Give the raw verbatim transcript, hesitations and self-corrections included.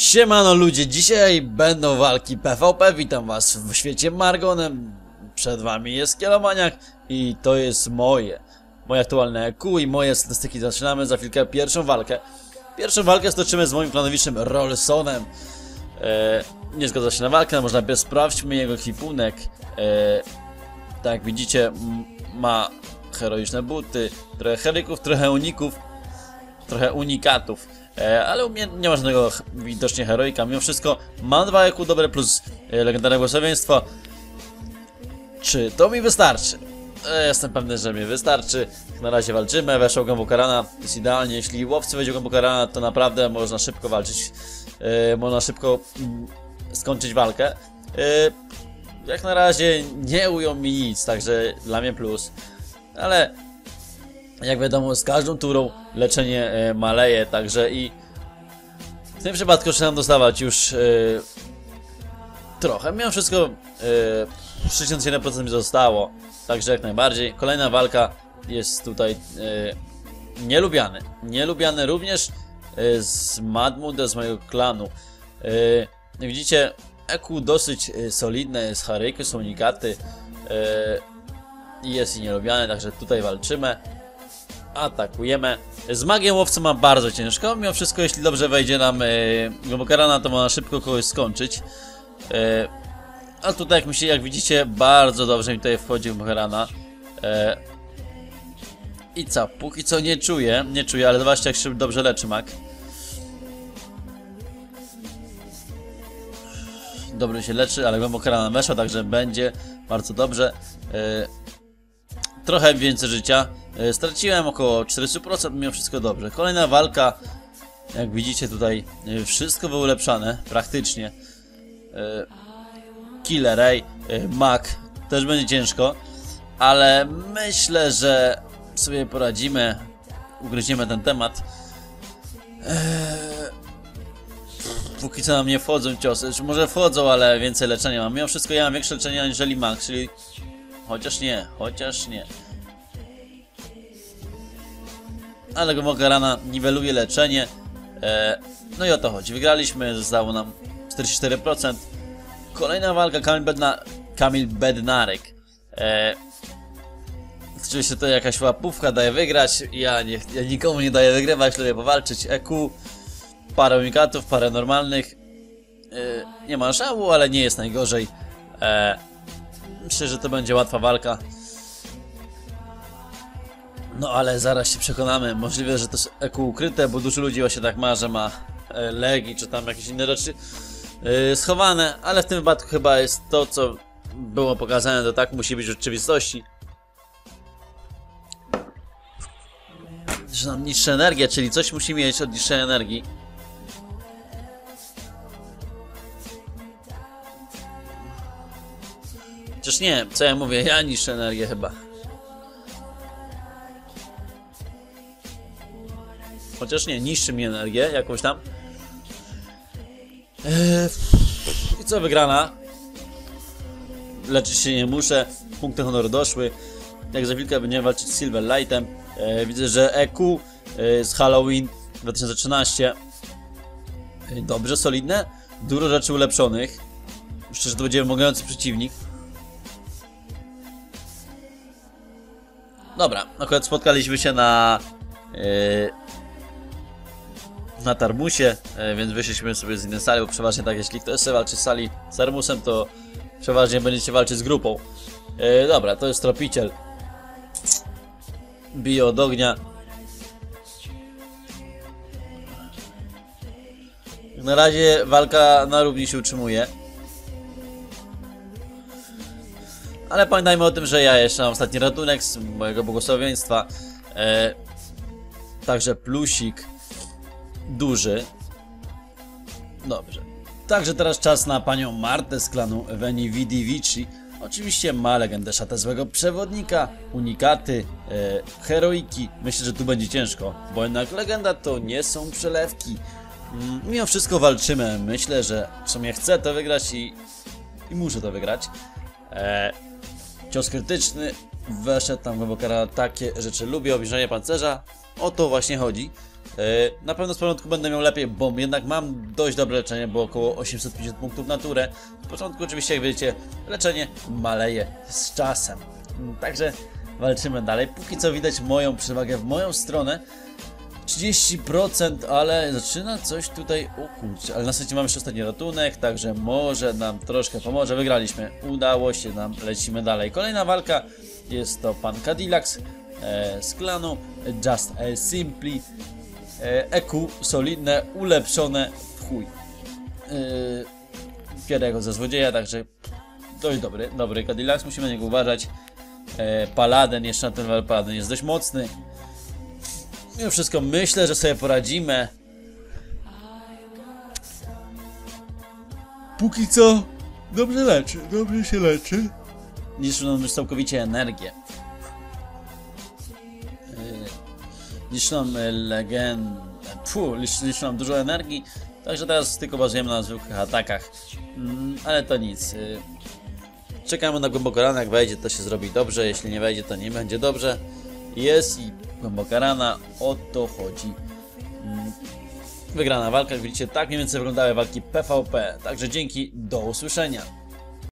Siemano ludzie, dzisiaj będą walki P V P, witam was w świecie Margonem. Przed wami jest Kielomaniak i to jest moje Moje aktualne E Q i moje statystyki. Zaczynamy za chwilkę pierwszą walkę. Pierwszą walkę stoczymy z moim klanowiczem Rolsonem. e, Nie zgadza się na walkę, może najpierw sprawdźmy jego ekwipunek. e, Tak jak widzicie, ma heroiczne buty, trochę heryków, trochę uników, trochę unikatów. E, ale u mnie nie ma żadnego widocznie heroika. Mimo wszystko mam dwa E Q dobre plus e, legendarne błogosławieństwo. Czy to mi wystarczy? E, jestem pewny, że mi wystarczy. Na razie walczymy. Weszło Gombukarana. To jest idealnie. Jeśli łowcy wejdzie Gombukarana, to naprawdę można szybko walczyć. E, można szybko mm, skończyć walkę. E, jak na razie nie ują mi nic, także dla mnie plus. Ale jak wiadomo, z każdą turą leczenie e, maleje, także i w tym przypadku zaczynam dostawać już e, trochę. Mimo wszystko e, sześćdziesiąt jeden procent mi zostało, także jak najbardziej. Kolejna walka jest tutaj e, nielubiany. Nielubiany również e, z Madmuda, z mojego klanu. E, jak widzicie, E Q dosyć e, solidne, jest haryjky, są unikaty. E, jest i nielubiany, także tutaj walczymy. Atakujemy. Z magiem łowcy ma bardzo ciężko. Mimo wszystko, jeśli dobrze wejdzie nam yy, Gombukarana, to można szybko kogoś skończyć. Yy, a tutaj, jak, myśli, jak widzicie, bardzo dobrze mi tutaj wchodzi Gombukarana. Yy, I co? Póki co nie czuję. Nie czuję, ale zobaczcie, jak się dobrze leczy mag. Dobrze się leczy, ale Gombukarana weszła, także będzie bardzo dobrze. Yy, Trochę więcej życia. Straciłem około czterdzieści procent, mimo wszystko dobrze. Kolejna walka. Jak widzicie tutaj wszystko było ulepszane, praktycznie. Killer Ray, Mag. Też będzie ciężko. Ale myślę, że sobie poradzimy. Ugryziemy ten temat. Póki co nam nie wchodzą ciosy. Może wchodzą, ale więcej leczenia mam. Mimo wszystko ja mam większe leczenie aniżeli Mag, czyli... Chociaż nie, chociaż nie. Ale Gombukarana niweluje leczenie. E, no i o to chodzi. Wygraliśmy, zostało nam czterdzieści cztery procent. Kolejna walka, Kamil, Bedna Kamil Bednarek. E, oczywiście to jakaś łapówka daje wygrać. Ja, nie, ja nikomu nie daję wygrywać, lubię powalczyć. E Q, parę unikatów, parę normalnych. E, nie ma żału, ale nie jest najgorzej. E, Myślę, że to będzie łatwa walka. No ale zaraz się przekonamy. Możliwe, że to jest E Q ukryte, bo dużo ludzi właśnie tak ma, że ma e, legi, czy tam jakieś inne rzeczy e, schowane. Ale w tym wypadku chyba jest to, co było pokazane, to tak musi być w rzeczywistości. Że nam niższa energia, czyli coś musi mieć od niższej energii. Chociaż nie, co ja mówię, ja niższę energię chyba. Chociaż nie, niszczy mi energię jakąś tam. Eee, I co, wygrana? Leczyć się nie muszę, punkty honoru doszły. Jak za chwilkę będziemy walczyć z Silverlightem. Eee, widzę, że E Q e, z Halloween dwa tysiące trzynaście. E, dobrze, solidne. Dużo rzeczy ulepszonych. Myślę, że to będzie wymagający przeciwnik. Dobra, akurat spotkaliśmy się na yy, na Tarmusie, yy, więc wyszliśmy sobie z innej sali, bo przeważnie tak, jeśli ktoś chce walczyć z sali z Tarmusem, to przeważnie będziecie walczyć z grupą. Yy, dobra, to jest tropiciel. Bije od ognia. Na razie walka na równi się utrzymuje. Ale pamiętajmy o tym, że ja jeszcze mam ostatni ratunek z mojego błogosławieństwa. E, także plusik duży. Dobrze. Także teraz czas na panią Martę z klanu Veni Vidi Vici. Oczywiście ma legendę szatę złego przewodnika, unikaty, e, heroiki. Myślę, że tu będzie ciężko, bo jednak legenda to nie są przelewki. Mm, mimo wszystko walczymy. Myślę, że w sumie chcę to wygrać i, i muszę to wygrać. E, Cios krytyczny, weszedł tam Gombukarana, takie rzeczy lubię, obniżenie pancerza, o to właśnie chodzi. Na pewno z początku będę miał lepiej, bo jednak mam dość dobre leczenie, bo około osiemset pięćdziesiąt punktów na turę. W początku oczywiście, jak wiecie, leczenie maleje z czasem. Także walczymy dalej. Póki co widać moją przewagę w moją stronę. trzydzieści procent, ale zaczyna coś tutaj... O kurczę, ale na szczęście mamy jeszcze ostatni ratunek, także może nam troszkę pomoże. Wygraliśmy, udało się nam, lecimy dalej. Kolejna walka jest to pan Cadillac e, z klanu Just e, Simply e, E Q, solidne, ulepszone w chuj. E, Pierego ze złodzieja, także dość dobry, dobry Cadillac, musimy na niego uważać. e, Paladin, jeszcze na ten level Paladin jest dość mocny. Mimo wszystko myślę, że sobie poradzimy. Póki co dobrze leczy, dobrze się leczy. Niszczy nam już całkowicie energię. Niszczy nam legend... Puh, niszczy nam dużo energii. Także teraz tylko bazujemy na zwykłych atakach. Mm, ale to nic. Czekamy na głęboko rana, jak wejdzie to się zrobi dobrze, jeśli nie wejdzie to nie będzie dobrze. Jest i głęboka rana, o to chodzi. Wygrana walka, jak widzicie, tak mniej więcej wyglądały walki P V P. Także dzięki, do usłyszenia.